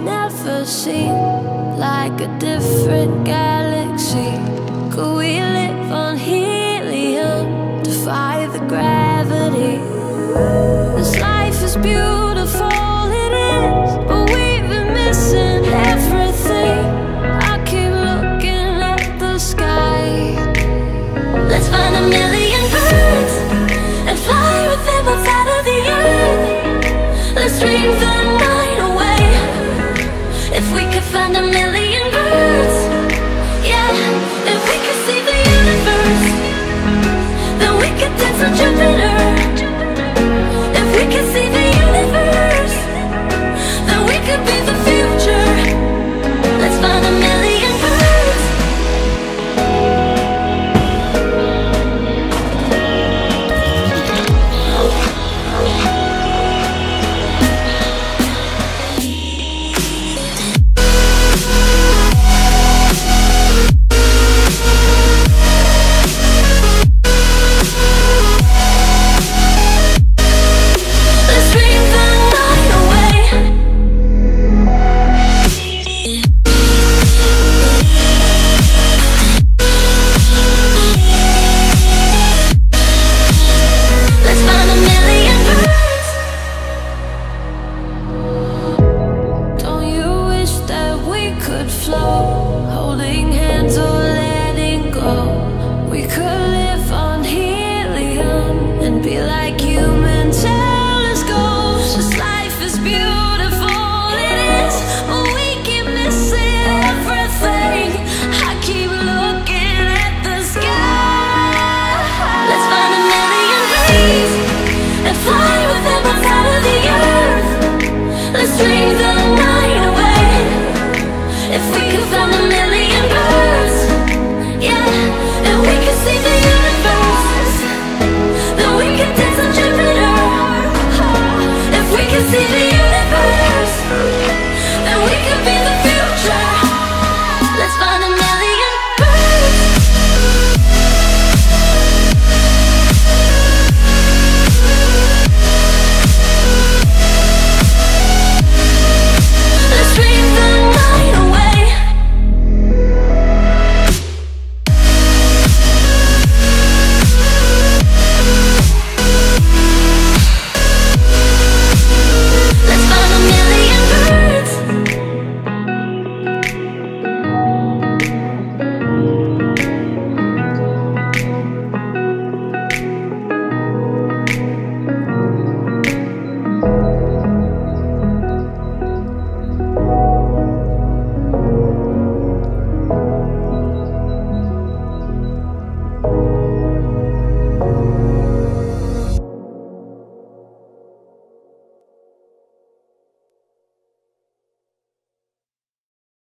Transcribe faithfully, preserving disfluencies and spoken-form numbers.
never seen, like a different galaxy. Could we live on helium, defy the gravity? This life is beautiful, it is, but we've been missing everything. I keep looking at the sky. Let's find a million birds and fly with them outside of the earth. Let's dream the night away. If we could find a million birds, yeah, if we could see the universe, then we could dance on Jupiter.